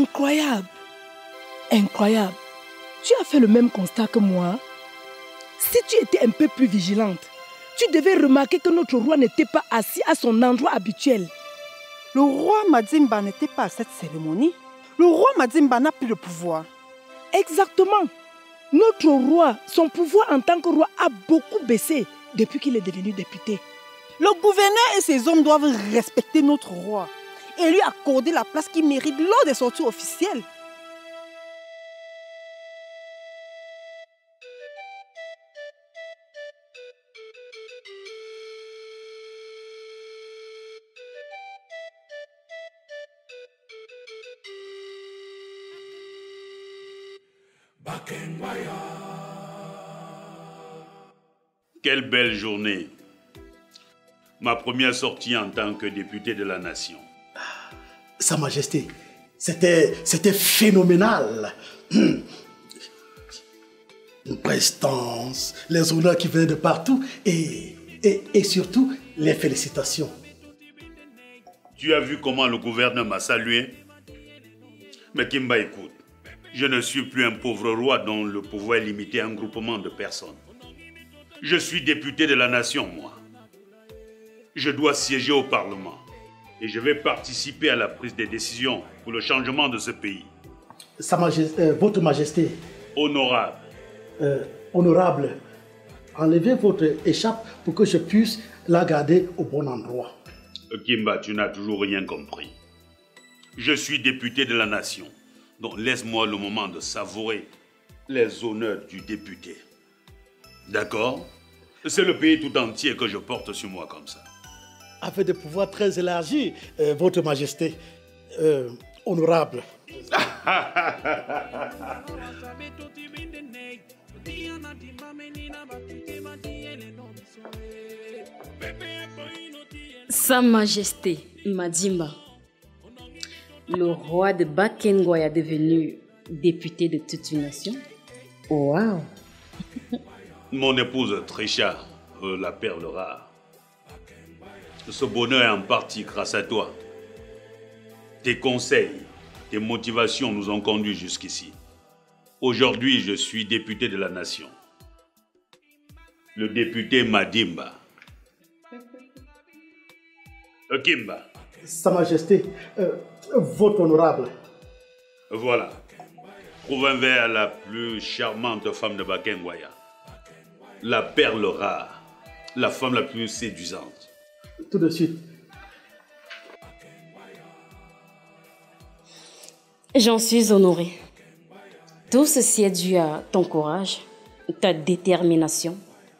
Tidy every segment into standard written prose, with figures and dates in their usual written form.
Incroyable. Incroyable. Tu as fait le même constat que moi. Si tu étais un peu plus vigilante, tu devais remarquer que notre roi n'était pas assis à son endroit habituel. Le roi Madimba n'était pas à cette cérémonie. Le roi Madimba n'a plus de pouvoir. Exactement. Notre roi, son pouvoir en tant que roi a beaucoup baissé depuis qu'il est devenu député. Le gouverneur et ses hommes doivent respecter notre roi et lui accorder la place qu'il mérite lors des sorties officielles. Quelle belle journée. Ma première sortie en tant que député de la nation. Sa Majesté, c'était phénoménal. Une prestance, les honneurs qui venaient de partout et surtout les félicitations. Tu as vu comment le gouverneur m'a salué? Mais Kimba, écoute, je ne suis plus un pauvre roi dont le pouvoir est limité à un groupement de personnes. Je suis député de la nation, moi. Je dois siéger au Parlement et je vais participer à la prise des décisions pour le changement de ce pays. Sa Majesté, Votre Majesté. Honorable. Honorable, enlevez votre écharpe pour que je puisse la garder au bon endroit. Kimba, tu n'as toujours rien compris. Je suis député de la nation, donc laisse-moi le moment de savourer les honneurs du député. D'accord? C'est le pays tout entier que je porte sur moi comme ça. Avec des pouvoirs très élargis, Votre Majesté. Honorable. Sa Majesté Madimba, le roi de Bakengwaya est devenu député de toute une nation. Waouh! Mon épouse Trisha, la perle rare. Ce bonheur est en partie grâce à toi. Tes conseils, tes motivations nous ont conduits jusqu'ici. Aujourd'hui, je suis député de la nation. Le député Madimba. Kimba. Sa Majesté, votre honorable. Voilà. Trouve un verre à la plus charmante femme de Bakengwaya. La perle rare. La femme la plus séduisante. Tout de suite. J'en suis honorée. Tout ceci est dû à ton courage, ta détermination.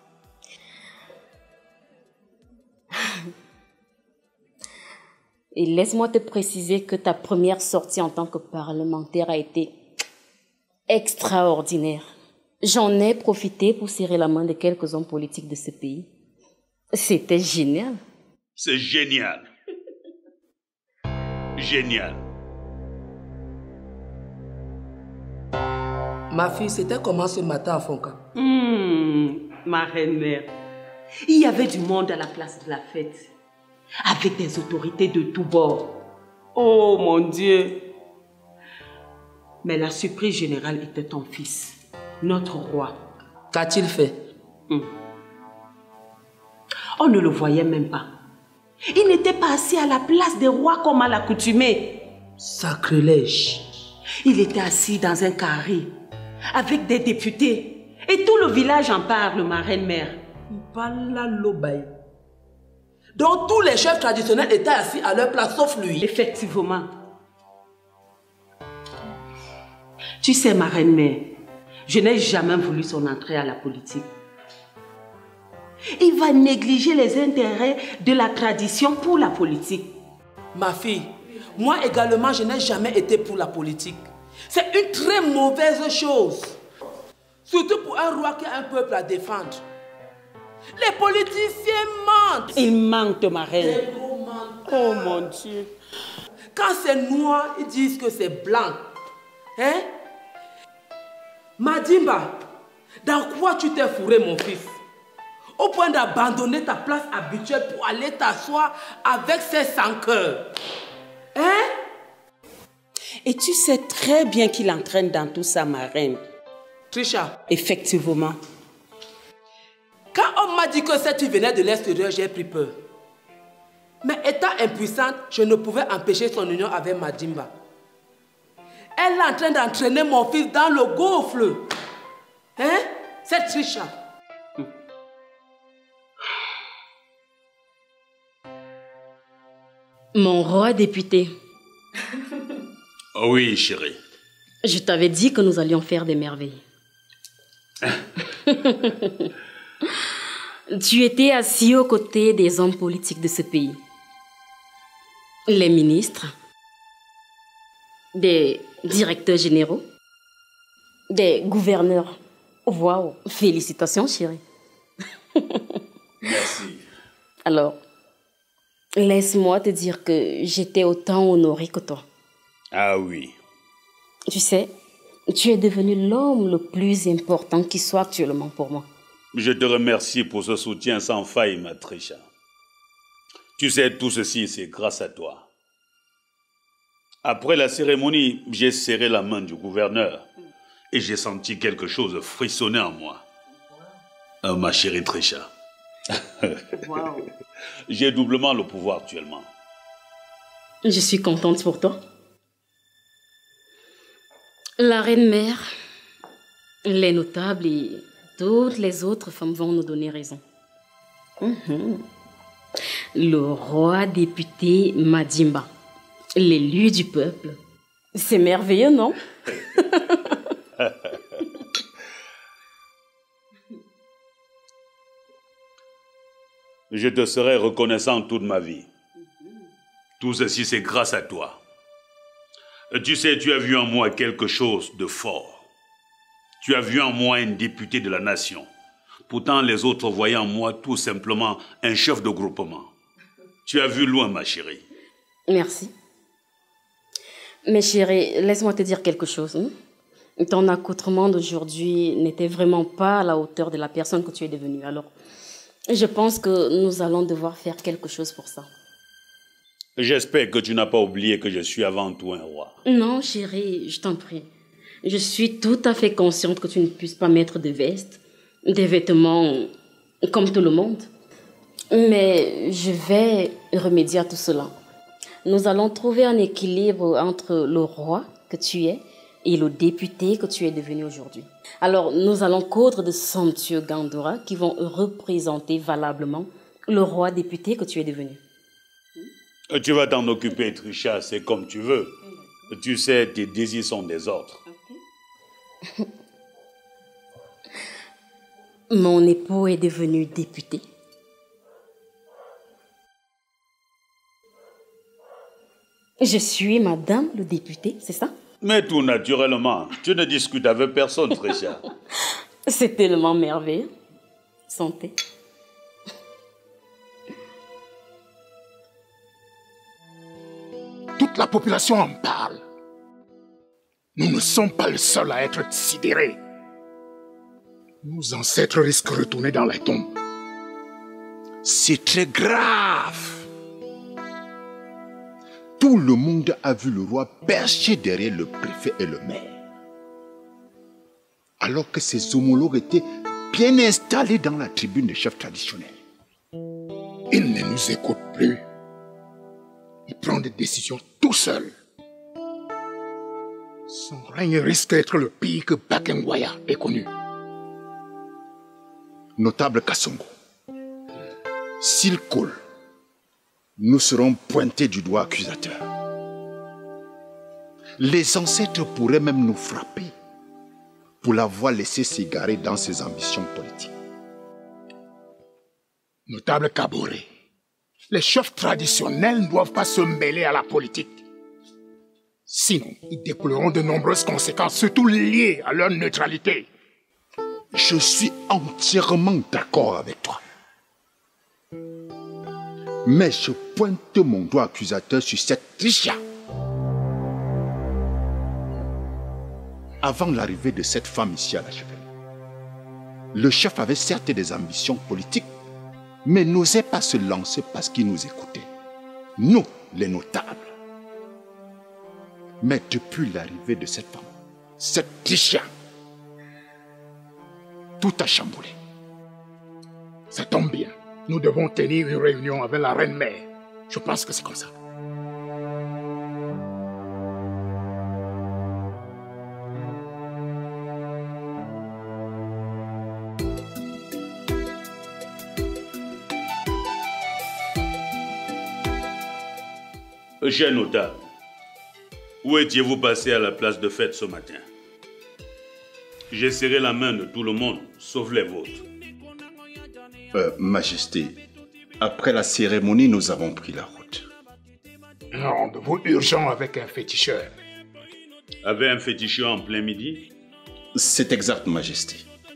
Et laisse-moi te préciser que ta première sortie en tant que parlementaire a été extraordinaire. J'en ai profité pour serrer la main de quelques hommes politiques de ce pays. C'était génial. C'est génial. Génial. Ma fille, c'était comment ce matin à Fonka? Ma reine-mère, il y avait du monde à la place de la fête, avec des autorités de tous bords. Oh mon Dieu! Mais la surprise générale était ton fils, notre roi. Qu'a-t-il fait? On ne le voyait même pas. Il n'était pas assis à la place des rois comme à l'accoutumée. Sacrilège. Il était assis dans un carré, avec des députés. Et tout le village en parle, ma reine-mère. Donc tous les chefs traditionnels étaient assis à leur place, sauf lui. Effectivement. Tu sais, ma reine-mère, je n'ai jamais voulu son entrée à la politique. Il va négliger les intérêts de la tradition pour la politique. Ma fille, moi également, je n'ai jamais été pour la politique. C'est une très mauvaise chose. Surtout pour un roi qui a un peuple à défendre. Les politiciens mentent. Ils mentent, ma reine. Les gros menteurs. Oh mon Dieu. Quand c'est noir, ils disent que c'est blanc. Hein? Madimba, dans quoi tu t'es fourré, mon fils? Au point d'abandonner ta place habituelle pour aller t'asseoir avec ces sans-cœurs. Hein? Et tu sais très bien qu'il entraîne dans tout ça, ma reine. Trisha, Effectivement. quand on m'a dit que cette fille venait de l'extérieur, j'ai pris peur. Mais étant impuissante, je ne pouvais empêcher son union avec Madimba. Elle est en train d'entraîner mon fils dans le gouffre. Hein? C'est Trisha. Mon roi député, Oh oui, chérie. je t'avais dit que nous allions faire des merveilles. Tu étais assis aux côtés des hommes politiques de ce pays. Les ministres, des directeurs généraux, des gouverneurs. Waouh, félicitations chérie. Merci. Alors, laisse-moi te dire que j'étais autant honorée que toi. Ah oui. Tu sais, tu es devenu l'homme le plus important qui soit actuellement pour moi. Je te remercie pour ce soutien sans faille, ma Trisha. Tu sais, tout ceci, c'est grâce à toi. Après la cérémonie, j'ai serré la main du gouverneur et j'ai senti quelque chose frissonner en moi. Ma chérie Trisha. Wow. J'ai doublement le pouvoir actuellement. Je suis contente pour toi. La reine-mère, les notables et toutes les autres femmes vont nous donner raison. Le roi député Madimba, l'élu du peuple. C'est merveilleux, non? Je te serai reconnaissant toute ma vie. Tout ceci, c'est grâce à toi. Tu sais, tu as vu en moi quelque chose de fort. Tu as vu en moi un député de la nation. Pourtant, les autres voyaient en moi tout simplement un chef de groupement. Tu as vu loin, ma chérie. Merci. Mais chérie, laisse-moi te dire quelque chose. Ton accoutrement d'aujourd'hui n'était vraiment pas à la hauteur de la personne que tu es devenue. Alors, je pense que nous allons devoir faire quelque chose pour ça. J'espère que tu n'as pas oublié que je suis avant tout un roi. Non, chérie, je t'en prie. Je suis tout à fait consciente que tu ne puisses pas mettre de veste, des vêtements comme tout le monde. Mais je vais remédier à tout cela. Nous allons trouver un équilibre entre le roi que tu es et le député que tu es devenu aujourd'hui. Alors, nous allons coudre de somptueux gandoura qui vont représenter valablement le roi député que tu es devenu. Tu vas t'en occuper, Trisha, c'est comme tu veux. Tu sais, tes désirs sont des ordres. Mon époux est devenu député. Je suis madame le député, c'est ça? Mais tout naturellement, tu ne discutes avec personne, Trisha. C'est tellement merveilleux. Santé. Toute la population en parle. Nous ne sommes pas les seuls à être sidérés. Nos ancêtres risquent de retourner dans la tombe. C'est très grave. Tout le monde a vu le roi perché derrière le préfet et le maire. Alors que ses homologues étaient bien installés dans la tribune des chefs traditionnels. Il ne nous écoute plus. Il prend des décisions tout seul. Son règne risque d'être le pire que Bakengwaya ait connu. Notable Kassongo, s'il coule, nous serons pointés du doigt accusateur. Les ancêtres pourraient même nous frapper pour l'avoir laissé s'égarer dans ses ambitions politiques. Notable Kabore, les chefs traditionnels ne doivent pas se mêler à la politique. Sinon, ils découleront de nombreuses conséquences, surtout liées à leur neutralité. Je suis entièrement d'accord avec toi. Mais je pointe mon doigt accusateur sur cette Trisha. Avant l'arrivée de cette femme ici à la chefferie, le chef avait certes des ambitions politiques, mais n'osait pas se lancer parce qu'il nous écoutait. Nous, les notables. Mais depuis l'arrivée de cette femme, cette Tricia, tout a chamboulé. Ça tombe bien. Nous devons tenir une réunion avec la reine-mère. Je pense que c'est comme ça. Cher notable, où étiez-vous passé à la place de fête ce matin? J'ai serré la main de tout le monde, sauf les vôtres. Majesté, après la cérémonie, nous avons pris la route. Un rendez-vous urgent avec un féticheur. Avec un féticheur en plein midi? C'est exact, Majesté.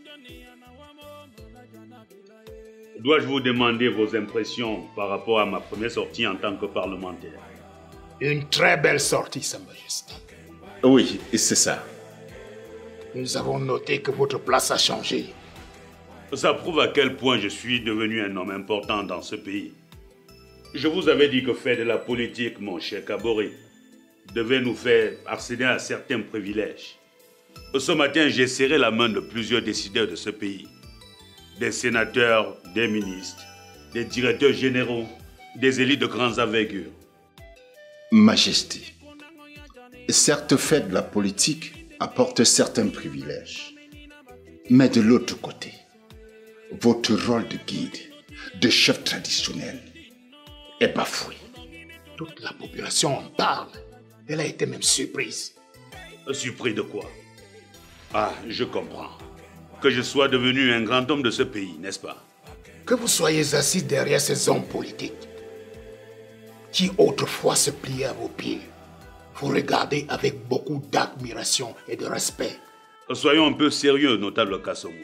Dois-je vous demander vos impressions par rapport à ma première sortie en tant que parlementaire? Une très belle sortie, Sa Majesté. Oui, c'est ça. Nous avons noté que votre place a changé. Ça prouve à quel point je suis devenu un homme important dans ce pays. Je vous avais dit que faire de la politique, mon cher Kaboré, devait nous faire accéder à certains privilèges. Ce matin, j'ai serré la main de plusieurs décideurs de ce pays. Des sénateurs, des ministres, des directeurs généraux, des élites de grandes envergures. Majesté, certes, faire de la politique apporte certains privilèges. Mais de l'autre côté, votre rôle de guide, de chef traditionnel, est bafoué. Toute la population en parle. Elle a été même surprise. Surpris de quoi? Ah, je comprends. Que je sois devenu un grand homme de ce pays, n'est-ce pas? Que vous soyez assis derrière ces hommes politiques qui autrefois se pliaient à vos pieds. Vous regardez avec beaucoup d'admiration et de respect. Soyons un peu sérieux, notable Kasongo.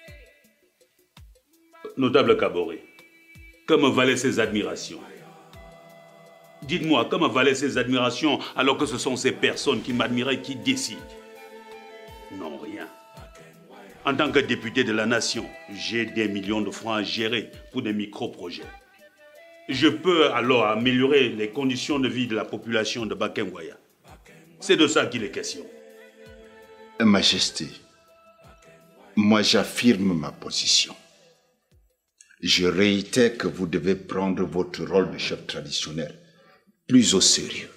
Notable Kaboré, que me valaient ces admirations? Dites-moi, que me valaient ces admirations alors que ce sont ces personnes qui m'admiraient qui décident? Non, rien. En tant que député de la nation, j'ai des millions de francs à gérer pour des micro-projets. Je peux alors améliorer les conditions de vie de la population de Bakengwaya. C'est de ça qu'il est question. Majesté, moi j'affirme ma position. Je réitère que vous devez prendre votre rôle de chef traditionnel plus au sérieux.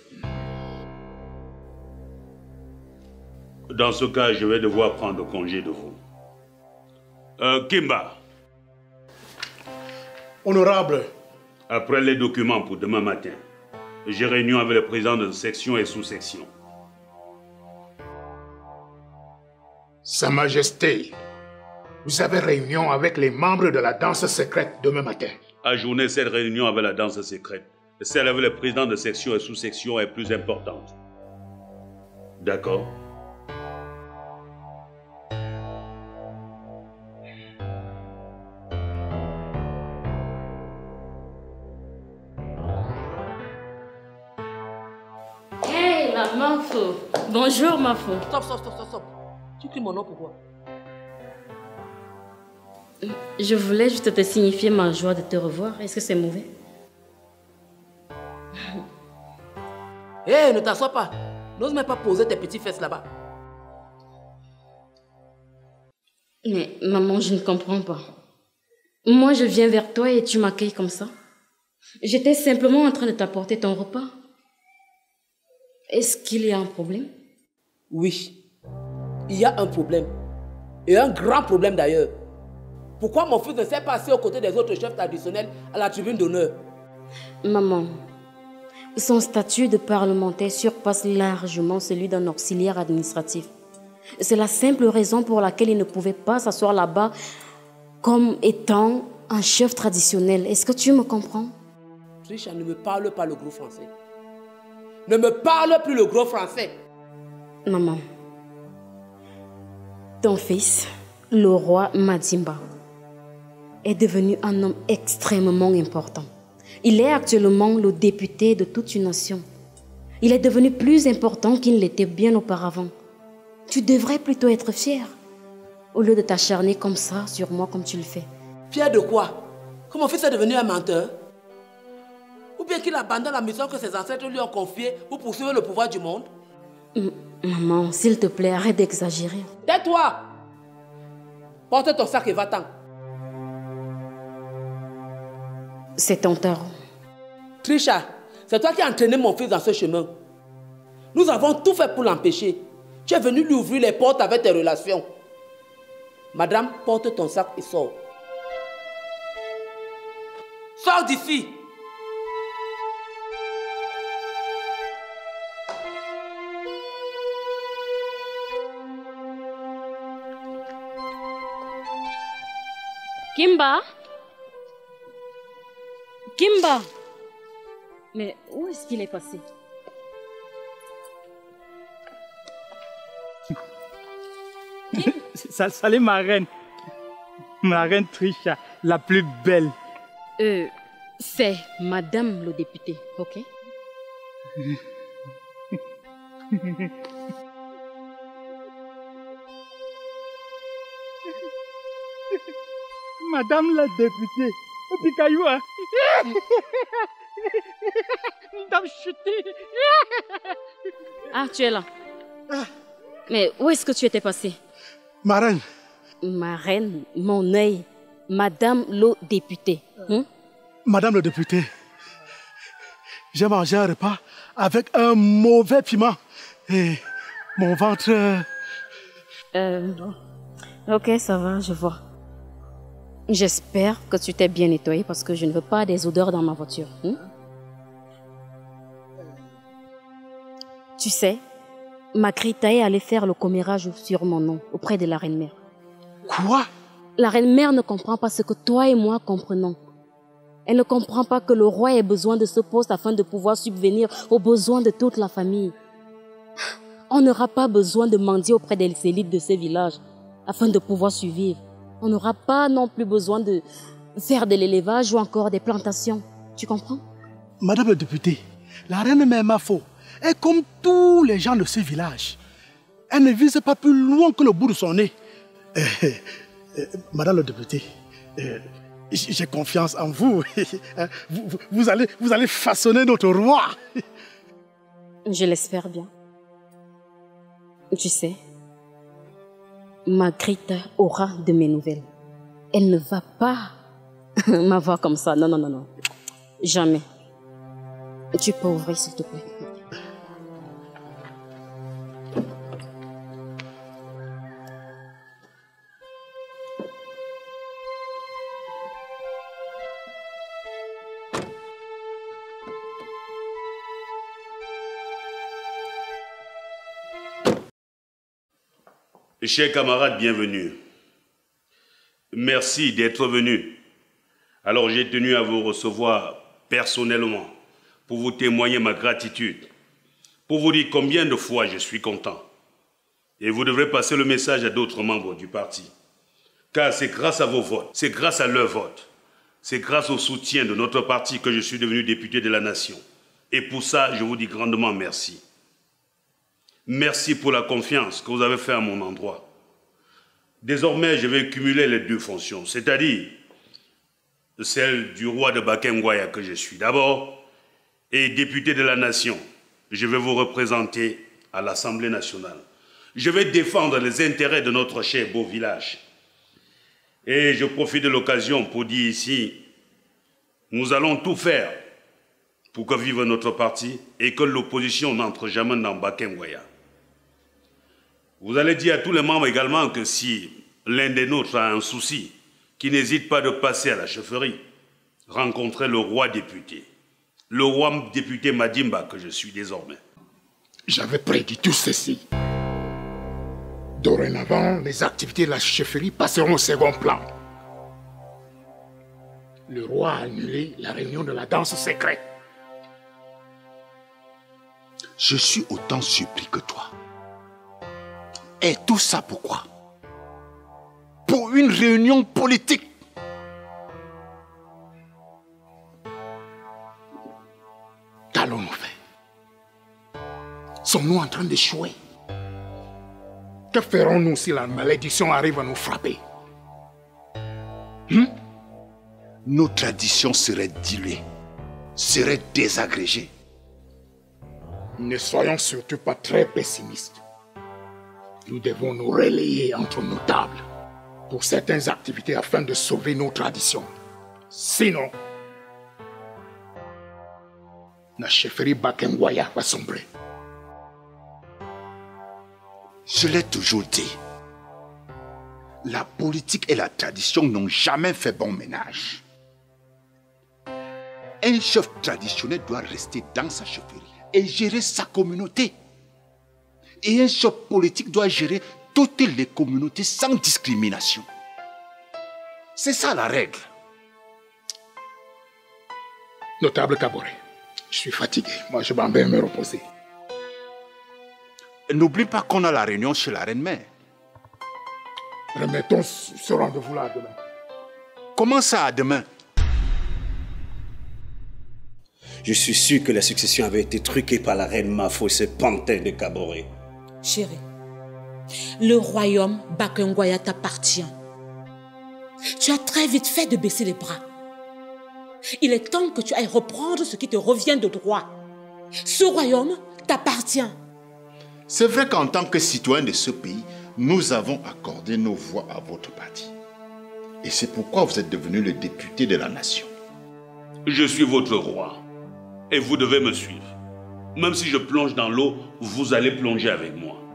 Dans ce cas, je vais devoir prendre congé de vous. Kimba. Honorable. Après les documents pour demain matin, j'ai réunion avec le président de section et sous-section. Sa Majesté, vous avez réunion avec les membres de la danse secrète demain matin. Ajournez cette réunion avec la danse secrète. Celle avec le président de section et sous-section est plus importante. D'accord? Hey, la Mafo. Bonjour, Mafo. Stop. Tu cries mon nom pourquoi? Je voulais juste te signifier ma joie de te revoir. Est-ce que c'est mauvais? Hé, ne t'assois pas. N'ose même pas poser tes petites fesses là-bas. Mais maman, je ne comprends pas. Moi, je viens vers toi et tu m'accueilles comme ça. J'étais simplement en train de t'apporter ton repas. Est-ce qu'il y a un problème? Oui, il y a un problème. Et un grand problème d'ailleurs. Pourquoi mon fils ne s'est pas assis aux côtés des autres chefs traditionnels à la tribune d'honneur? Maman, son statut de parlementaire surpasse largement celui d'un auxiliaire administratif. C'est la simple raison pour laquelle il ne pouvait pas s'asseoir là-bas comme étant un chef traditionnel. Est-ce que tu me comprends? Trisha, ne me parle pas le gros français. Ne me parle plus le gros français. Maman, ton fils, le roi Madimba, est devenu un homme extrêmement important. Il est actuellement le député de toute une nation. Il est devenu plus important qu'il ne l'était bien auparavant. Tu devrais plutôt être fier, au lieu de t'acharner comme ça sur moi comme tu le fais. Fier de quoi? Que mon fils est devenu un menteur? Ou bien qu'il abandonne la mission que ses ancêtres lui ont confiée pour poursuivre le pouvoir du monde? Maman, s'il te plaît, arrête d'exagérer. Tais-toi! Porte ton sac et va-t'en. C'est ton tort. Trisha, c'est toi qui as entraîné mon fils dans ce chemin. Nous avons tout fait pour l'empêcher. Tu es venu lui ouvrir les portes avec tes relations. Madame, porte ton sac et sors. Sors d'ici! Kimba? Kimba? Mais où est-ce qu'il est passé? Salut ma reine. Ma reine Trisha, la plus belle. C'est Madame le député, ok? Madame la députée. Pikayoua. Madame chutée. Ah, tu es là. Mais où est-ce que tu étais passé? Ma reine. Ma reine, mon œil, Madame le député. Madame le député, j'ai mangé un repas avec un mauvais piment et mon ventre... Ok, ça va, je vois. J'espère que tu t'es bien nettoyé parce que je ne veux pas des odeurs dans ma voiture. Tu sais, Magrita est allée faire le commérage sur mon nom auprès de la reine-mère. Quoi? La reine-mère ne comprend pas ce que toi et moi comprenons. Elle ne comprend pas que le roi ait besoin de ce poste afin de pouvoir subvenir aux besoins de toute la famille. On n'aura pas besoin de mendier auprès des élites de ce village afin de pouvoir survivre. On n'aura pas non plus besoin de faire de l'élevage ou encore des plantations. Tu comprends? Madame le député, la reine mère Mafo est comme tous les gens de ce village. Elle ne vise pas plus loin que le bout de son nez. Madame le député, j'ai confiance en vous. Vous allez façonner notre roi. Je l'espère bien. Tu sais, Magrita aura de mes nouvelles. Elle ne va pas m'avoir comme ça. Non, non, non, non. Jamais. Tu peux ouvrir, s'il te plaît. Chers camarades, bienvenue. Merci d'être venus. Alors j'ai tenu à vous recevoir personnellement pour vous témoigner ma gratitude, pour vous dire combien de fois je suis content. Et vous devrez passer le message à d'autres membres du parti. Car c'est grâce à vos votes, c'est grâce à leurs votes, c'est grâce au soutien de notre parti que je suis devenu député de la nation. Et pour ça, je vous dis grandement merci. Merci pour la confiance que vous avez faite à mon endroit. Désormais, je vais cumuler les deux fonctions, c'est-à-dire celle du roi de Bakengwaya que je suis d'abord et député de la nation. Je vais vous représenter à l'Assemblée nationale. Je vais défendre les intérêts de notre cher beau village. Et je profite de l'occasion pour dire ici, nous allons tout faire pour que vive notre parti et que l'opposition n'entre jamais dans Bakengwaya. Vous allez dire à tous les membres également que si l'un des nôtres a un souci, qu'il n'hésite pas de passer à la chefferie, rencontrer le roi député. Le roi député Madimba que je suis désormais. J'avais prédit tout ceci. Dorénavant, les activités de la chefferie passeront au second plan. Le roi a annulé la réunion de la danse secrète. Je suis autant surpris que toi. Et tout ça pourquoi? Pour une réunion politique. Qu'allons-nous faire? Sommes-nous en train d'échouer? Que ferons-nous si la malédiction arrive à nous frapper? Nos traditions seraient diluées, seraient désagrégées. Ne soyons surtout pas très pessimistes. Nous devons nous relayer entre notables pour certaines activités afin de sauver nos traditions. Sinon, la chefferie Bakengwaya va sombrer. Je l'ai toujours dit. La politique et la tradition n'ont jamais fait bon ménage. Un chef traditionnel doit rester dans sa chefferie et gérer sa communauté. Et un chef politique doit gérer toutes les communautés sans discrimination. C'est ça la règle. Notable Kaboré, je suis fatigué. Moi, je m'en vais me reposer. N'oublie pas qu'on a la réunion chez la reine-mère. Remettons ce rendez-vous-là à demain. Comment ça à demain? Je suis sûr que la succession avait été truquée par la reine Mafo et ce pantin de Kaboré. Chérie, le royaume Bakengwaya t'appartient. Tu as très vite fait de baisser les bras. Il est temps que tu ailles reprendre ce qui te revient de droit. Ce royaume t'appartient. C'est vrai qu'en tant que citoyens de ce pays, nous avons accordé nos voix à votre parti. Et c'est pourquoi vous êtes devenu le député de la nation. Je suis votre roi. Et vous devez me suivre. Même si je plonge dans l'eau, vous allez plonger avec moi.